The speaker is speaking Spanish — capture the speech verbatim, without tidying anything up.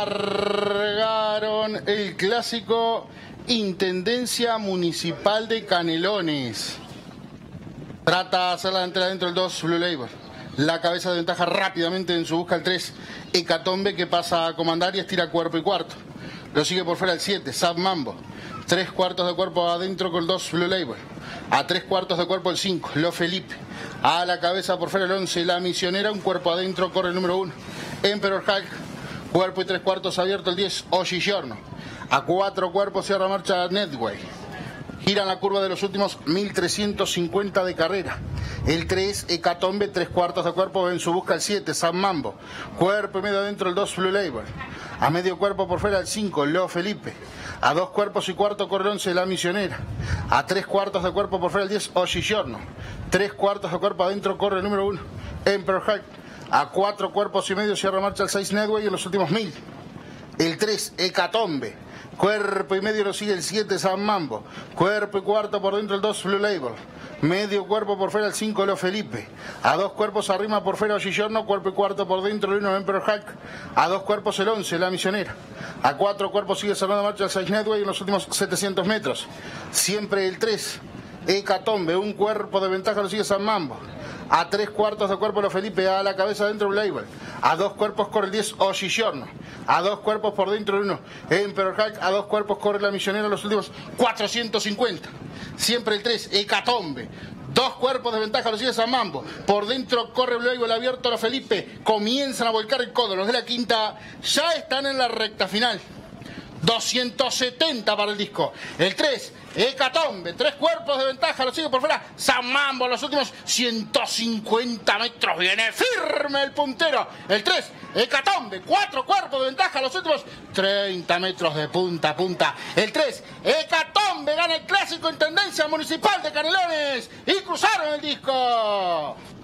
Largaron el clásico Intendencia Municipal de Canelones. Trata de hacer la entrada dentro del dos, Blue Label. La cabeza de ventaja rápidamente en su busca el tres, Hecatombe, que pasa a comandar y estira cuerpo y cuarto. Lo sigue por fuera el siete, Sab Mambo. Tres cuartos de cuerpo adentro con el dos, Blue Label. A tres cuartos de cuerpo el cinco, Lo Felipe. A la cabeza por fuera el once, La Misionera. Un cuerpo adentro corre el número uno, Emperor Hulk. Cuerpo y tres cuartos abierto el diez, Oshiyorno. A cuatro cuerpos cierra marcha Netway. Giran la curva de los últimos mil trescientos cincuenta de carrera. El tres, Hecatombe, tres cuartos de cuerpo en su busca el siete, San Mambo. Cuerpo y medio adentro el dos, Blue Label. A medio cuerpo por fuera el cinco, Leo Felipe. A dos cuerpos y cuarto corre el once, La Misionera. A tres cuartos de cuerpo por fuera el diez, Oshiyorno. Tres cuartos de cuerpo adentro corre el número uno, Emperor Hulk. A cuatro cuerpos y medio cierra marcha el seis, Netway en los últimos mil. El tres, Hecatombe. Cuerpo y medio lo sigue el siete, San Mambo. Cuerpo y cuarto por dentro el dos, Blue Label. Medio cuerpo por fuera el cinco, Leo Felipe. A dos cuerpos arriba por fuera Oshiyorno. Cuerpo y cuarto por dentro el uno, Emperor Hulk. A dos cuerpos el once, La Misionera. A cuatro cuerpos sigue cerrando marcha el seis, Netway en los últimos setecientos metros. Siempre el tres, Hecatombe. Un cuerpo de ventaja lo sigue San Mambo. A tres cuartos de cuerpo Lo Felipe, a la cabeza dentro Blue Label. A dos cuerpos corre el diez, Oshiyorno. A dos cuerpos por dentro el uno, Emperor Hulk. A dos cuerpos corre La Misionera los últimos cuatrocientos cincuenta. Siempre el tres, Hecatombe. Dos cuerpos de ventaja lo sigue San Mambo. Por dentro corre Blue Label abierto Lo Felipe. Comienzan a volcar el codo. Los de la quinta ya están en la recta final. doscientos setenta para el disco. El tres, Hecatombe. Tres cuerpos de ventaja, lo sigue por fuera San Mambo. Los últimos ciento cincuenta metros. Viene firme el puntero. El tres, Hecatombe. Cuatro cuerpos de ventaja, los últimos treinta metros de punta a punta. El tres, Hecatombe gana el clásico Intendencia Municipal de Canelones. Y cruzaron el disco.